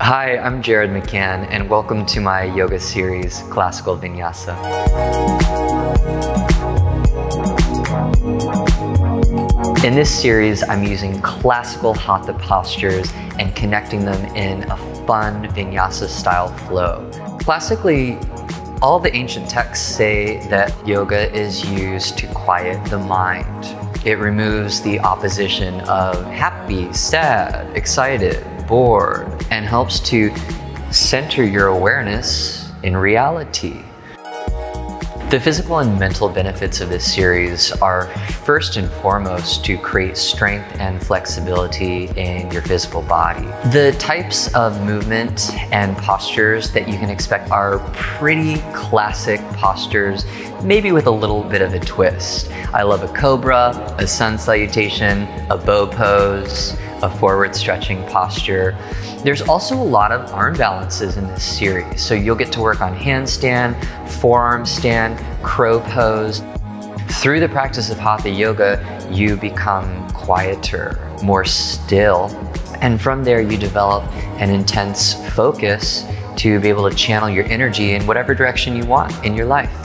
Hi, I'm Jared McCann, and welcome to my yoga series, Classical Vinyasa. In this series, I'm using classical hatha postures and connecting them in a fun Vinyasa style flow. Classically, all the ancient texts say that yoga is used to quiet the mind. It removes the opposition of happy, sad, excited, bored, and helps to center your awareness in reality. The physical and mental benefits of this series are first and foremost to create strength and flexibility in your physical body. The types of movement and postures that you can expect are pretty classic postures, maybe with a little bit of a twist. I love a cobra, a sun salutation, a bow pose, a forward stretching posture. There's also a lot of arm balances in this series, so you'll get to work on handstand, forearm stand, crow pose. Through the practice of hatha yoga, you become quieter, more still, and from there you develop an intense focus to be able to channel your energy in whatever direction you want in your life.